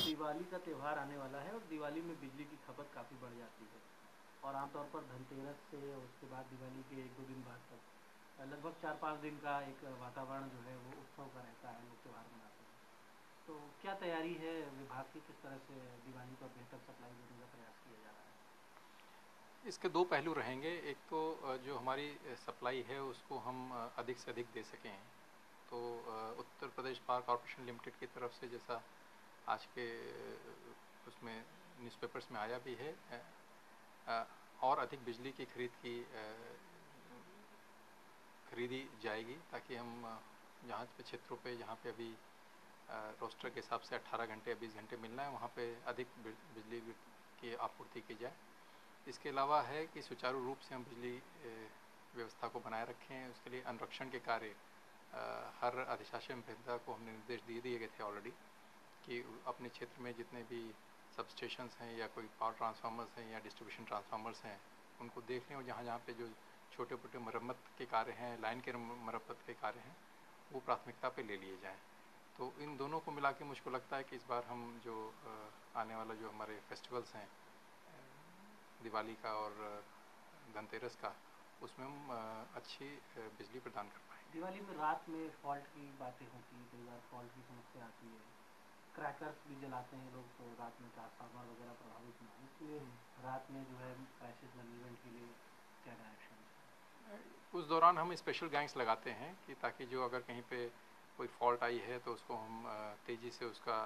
दिवाली का त्यौहार आने वाला है और दिवाली में बिजली की खपत काफ़ी बढ़ जाती है और आमतौर पर धनतेरस से और उसके बाद दिवाली के 1-2 दिन बाद तक लगभग 4-5 दिन का एक वातावरण जो है वो उत्सव का रहता है, लोग त्यौहार मनाते हैं। तो क्या तैयारी है विभाग की, किस तरह से दिवाली पर बेहतर सप्लाई देने का प्रयास किया जा रहा है? इसके दो पहलू रहेंगे। एक तो जो हमारी सप्लाई है उसको हम अधिक से अधिक दे सकें। तो Uttar Pradesh power corporation limited की तरफ से, जैसा आज के उसमें न्यूज़पेपर्स में आया भी है, और अधिक बिजली की खरीदी जाएगी, ताकि हम जहाँ पे क्षेत्रों पे जहाँ पे अभी रोस्टर के हिसाब से 18 घंटे या 20 घंटे मिलना है, वहाँ पे अधिक बिजली की आपूर्ति की जाए। इसके अलावा है कि सुचारू रूप से हम बिजली व्यवस्था को बनाए रखें। उसके लिए अनुरक्षण के कार्य हर अधिशासी अभियंता को हमने निर्देश दिए गए थे ऑलरेडी, कि अपने क्षेत्र में जितने भी सब स्टेशंस हैं या कोई पावर ट्रांसफार्मर्स हैं या डिस्ट्रीब्यूशन ट्रांसफार्मर्स हैं, उनको देख लें और जहाँ जहाँ पे जो छोटे मोटे मरम्मत के कार्य हैं, लाइन के मरम्मत के कार्य हैं, वो प्राथमिकता पे ले लिए जाएँ। तो इन दोनों को मिला के मुझको लगता है कि इस बार हम जो आने वाला जो हमारे फेस्टिवल्स हैं, दिवाली का और धनतेरस का, उसमें हम अच्छी बिजली प्रदान कर पाएंगे। दिवाली में रात में फॉल्ट की बातें होती हैं, कई बार फॉल्ट की समस्या आती है, क्रैकर्स भी जलाते हैं लोग, तो रात में ट्रांसफार्मर वगैरह प्रभावित ना हो, इसलिए रात में जो है क्राइसिस मैनेजमेंट के लिए क्या डायरेक्शन है? उस दौरान हम स्पेशल गैंग्स लगाते हैं कि ताकि जो अगर कहीं पे कोई फॉल्ट आई है तो उसको हम तेज़ी से उसका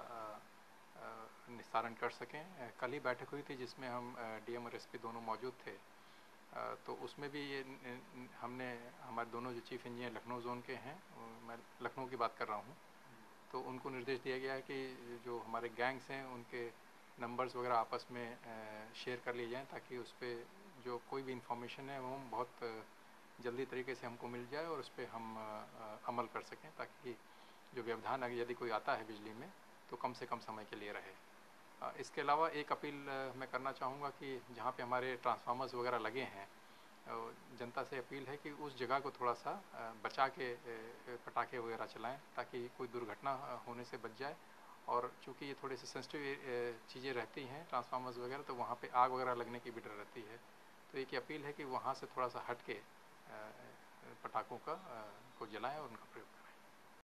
निस्तारण कर सकें। कल ही बैठक हुई थी जिसमें हम डीएम और एसपी दोनों मौजूद थे। तो उसमें भी ये हमने, हमारे दोनों जो चीफ इंजीनियर लखनऊ जोन के हैं, मैं लखनऊ की बात कर रहा हूँ, तो उनको निर्देश दिया गया है कि जो हमारे गैंग्स हैं उनके नंबर्स वगैरह आपस में शेयर कर लिए जाएँ, ताकि उस पर जो कोई भी इंफॉर्मेशन है वो हम बहुत जल्दी तरीके से हमको मिल जाए और उस पर हम अमल कर सकें, ताकि जो व्यवधान यदि कोई आता है बिजली में तो कम से कम समय के लिए रहे। इसके अलावा एक अपील मैं करना चाहूँगा कि जहाँ पे हमारे ट्रांसफार्मर्स वगैरह लगे हैं, जनता से अपील है कि उस जगह को थोड़ा सा बचा के पटाखे वगैरह चलाएं, ताकि कोई दुर्घटना होने से बच जाए। और चूँकि ये थोड़े से सेंसिटिव चीज़ें रहती हैं ट्रांसफार्मर्स वगैरह, तो वहाँ पे आग वगैरह लगने की भी डर रहती है। तो एक अपील है कि वहाँ से थोड़ा सा हट के पटाखों को जलाएं और उनका प्रयोग करें।